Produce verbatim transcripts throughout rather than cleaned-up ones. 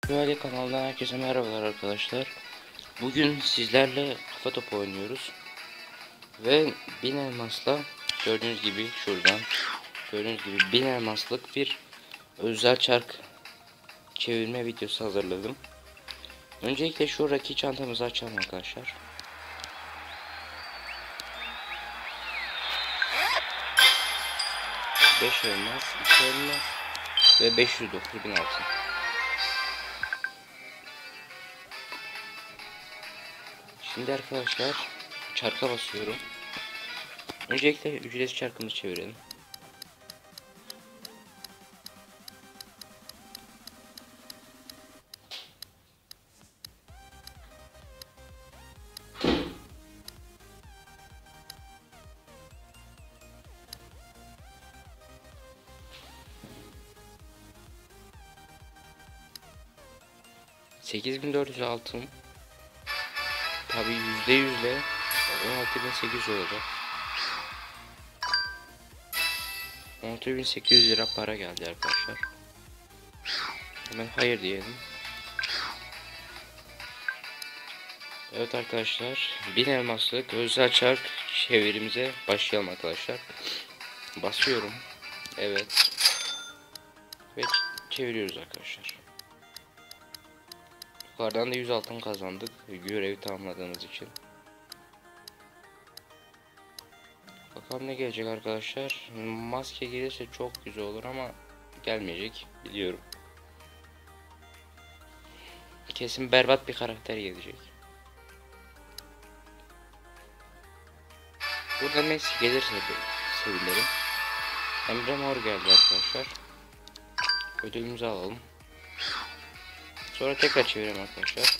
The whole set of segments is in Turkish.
Böyle kanaldan herkese merhabalar arkadaşlar. Bugün sizlerle kafa topu oynuyoruz. Ve bin elmasla gördüğünüz gibi şuradan gördüğünüz gibi bin elmaslık bir özel çark çevirme videosu hazırladım. Öncelikle şuradaki çantamızı açalım arkadaşlar. beş elmas, iki elmas ve beş yüz dokuz bin altın. Şimdi arkadaşlar çarka basıyorum. Öncelikle ücretsiz çarkımızı çevirelim. sekiz bin dört yüz altın. Tabi yüzde yüzle on altı bin sekiz yüz olacak. on altı bin sekiz yüz lira para geldi arkadaşlar. Hemen hayır diyelim. Evet arkadaşlar, bin elmaslık özel çark çevirimize başlayalım arkadaşlar. Basıyorum. Evet. Ve çeviriyoruz arkadaşlar. Yukarıdan da yüz altın kazandık görevi tamamladığımız için. Bakalım ne gelecek arkadaşlar. Maske gelirse çok güzel olur ama gelmeyecek biliyorum. Kesin berbat bir karakter gelecek. Burada Messi gelirse de sevinirim. Emre Mor geldi arkadaşlar. Ödülümüzü alalım. Sonra tekrar çevirelim arkadaşlar.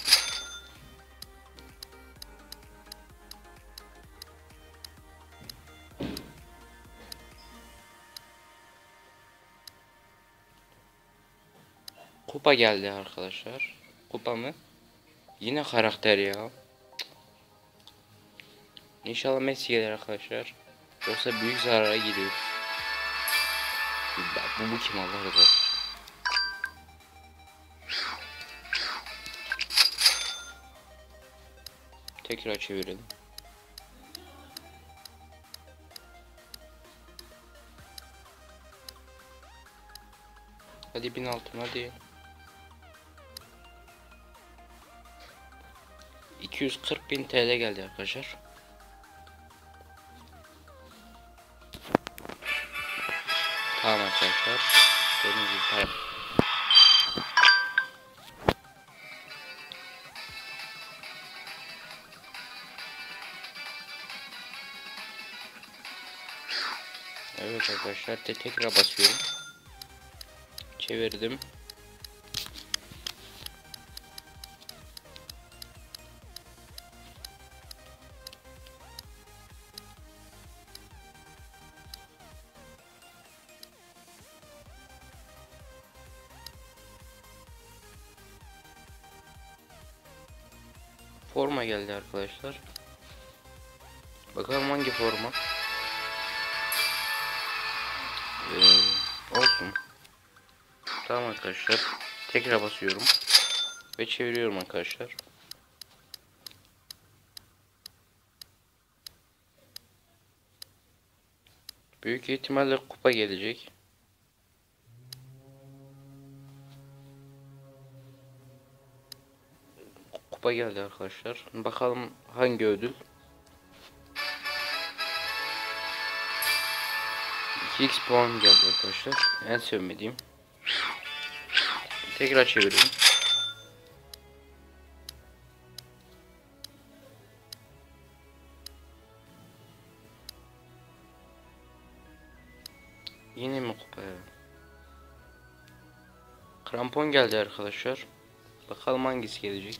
Kupa geldi arkadaşlar. Kupa mı? Yine karakter ya. İnşallah Messi gelir arkadaşlar. Yoksa büyük zarara giriyoruz. Bu, bu kim Allah razı olsun. Tekrar çevirelim. Hadi bin altın hadi. iki yüz kırk bin T L geldi arkadaşlar. Tamam arkadaşlar. Gördüğünüz gibi para. Evet arkadaşlar te tekrar basıyorum. Çevirdim. Forma geldi arkadaşlar. Bakalım hangi forma. Ee, olsun. Tamam arkadaşlar. Tekrar basıyorum. Ve çeviriyorum arkadaşlar. Büyük ihtimalle kupa gelecek. Kupa geldi arkadaşlar. Bakalım hangi ödül. iki x puan geldi arkadaşlar. En sevmediğim. Tekrar çevirelim. Yine mi kupa ya? Krampon geldi arkadaşlar. Bakalım hangisi gelecek.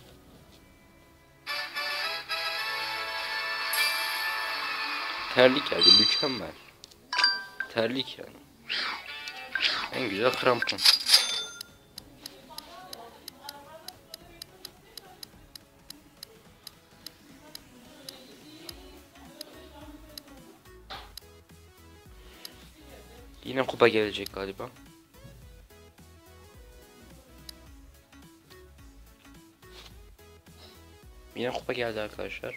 Terlik geldi, mükemmel. Terlik yani. En güzel krampon. Yine kupa gelecek galiba. Yine kupa geldi arkadaşlar.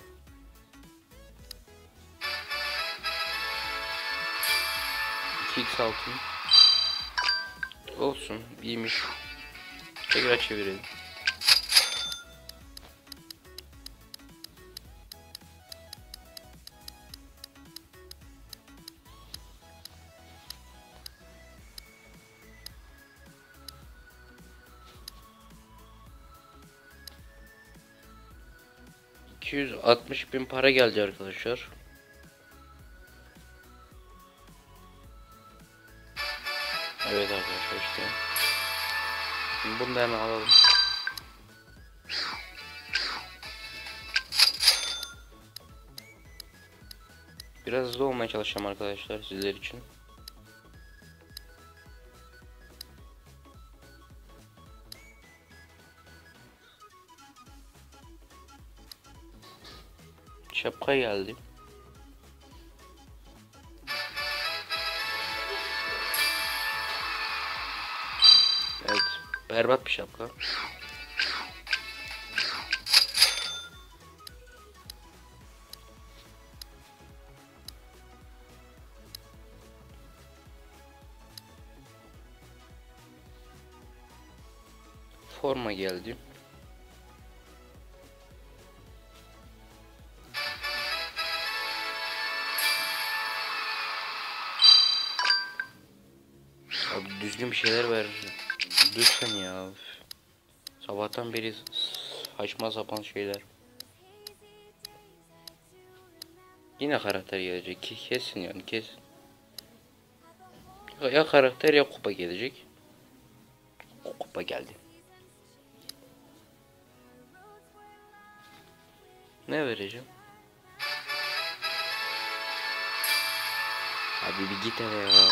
iki x altın. Olsun, iyiymiş. Tekrar çevirelim. iki yüz altmış bin para geldi arkadaşlar. Evet arkadaşlar işte. Şimdi bunu da hemen alalım. Biraz hızlı olmaya çalışacağım arkadaşlar sizler için. Şapka geldi. Evet, berbat bir şapka. Forma geldi. Abi düzgün bir şeyler ver. Lütfen ya. Sabahtan beri saçma sapan şeyler. Yine karakter gelecek. Kesin yani kesin. Ya karakter ya kupa gelecek. Kupa geldi. Ne vereceğim? Abi bir git hele ya.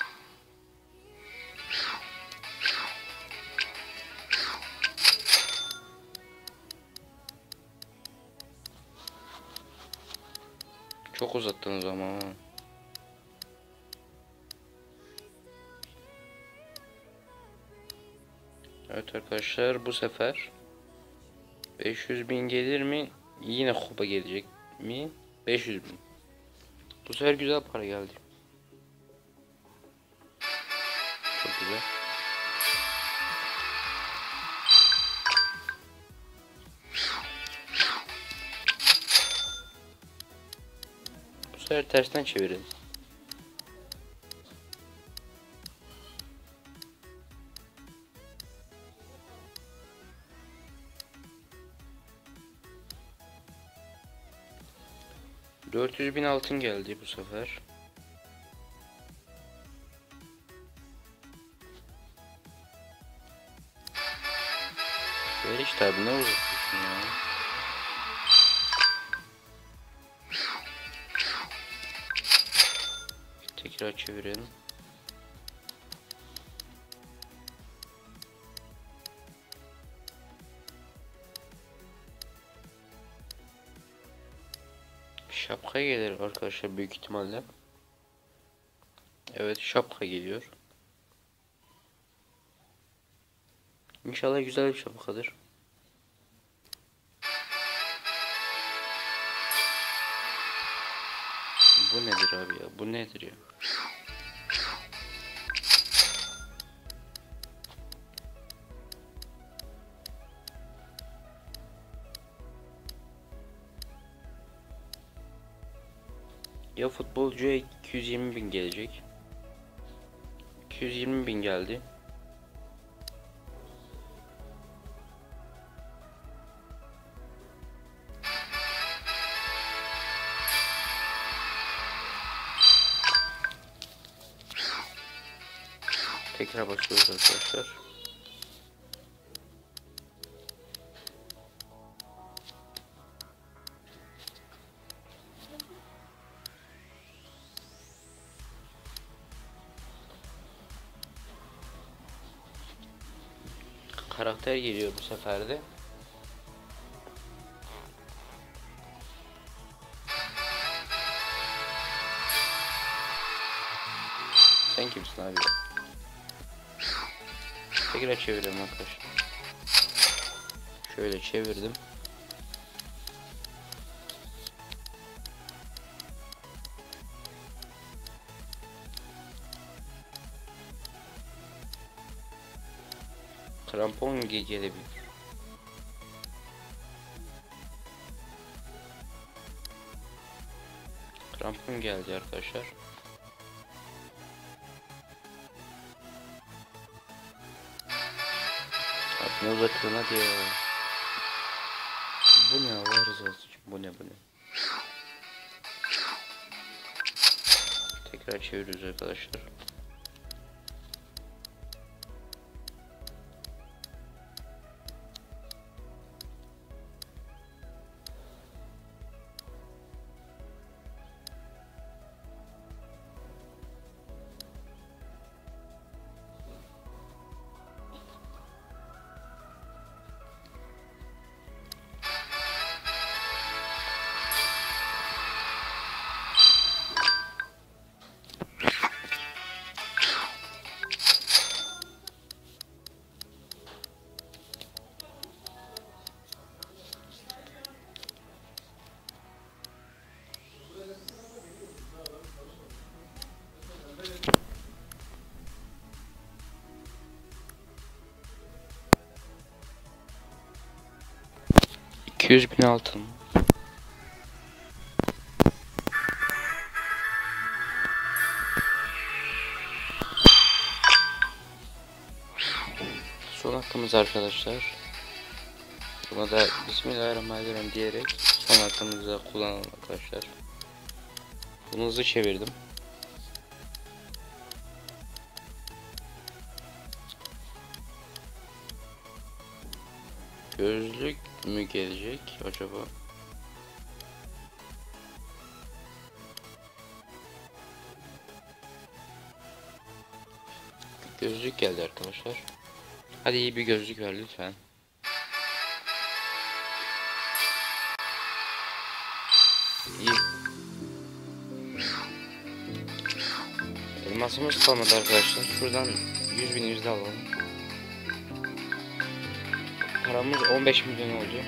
Çok uzattınız ama. Evet arkadaşlar bu sefer beş yüz bin gelir mi? Yine kupa gelecek mi? beş yüz bin. Bu sefer güzel para geldi. Çok güzel. Bu sefer tersten çevirelim. dört yüz bin altın geldi bu sefer. Ver işte abi, ne uğraşıyorsun ya? Tekrar çevirelim. Şapka gelir arkadaşlar büyük ihtimalle. Evet, şapka geliyor. İnşallah güzel bir şapkadır. Bu nedir abi ya? Bu nedir ya? Ya futbolcuya iki yüz yirmi bin gelecek. iki yüz yirmi bin geldi. Tekrar başlıyoruz arkadaşlar. Karakter geliyor bu sefer de. Sen kimsin abi? Tekrar çevirelim arkadaşlar. Şöyle çevirdim. krampon ge- gelebilir. Krampon geldi arkadaşlar. Abi ne uzatıyorsun hadi ya. Bu ne Allah rızası için, bu ne bu ne. Tekrar çeviriyoruz arkadaşlar. iki yüz bin altın. Son hakkımız arkadaşlar. Buna da Bismillahirrahmanirrahim diyerek son hakkımızı da kullanalım arkadaşlar. Bunu hızlı çevirdim. Gözlük mü gelecek acaba? Gözlük geldi arkadaşlar. Hadi iyi bir gözlük ver lütfen. İyi. Elmasımız kalmadı arkadaşlar. Şuradan yüz bin yüzde alalım. Paramız on beş milyon oldu.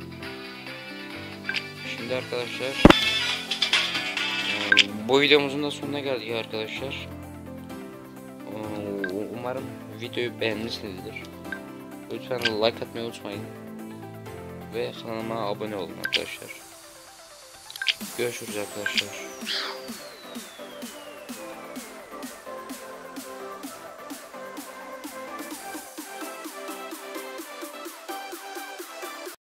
Şimdi arkadaşlar bu videomuzun da sonuna geldik arkadaşlar. Umarım videoyu beğenmişsinizdir. Lütfen like atmayı unutmayın. Ve kanalıma abone olun arkadaşlar. Görüşürüz arkadaşlar.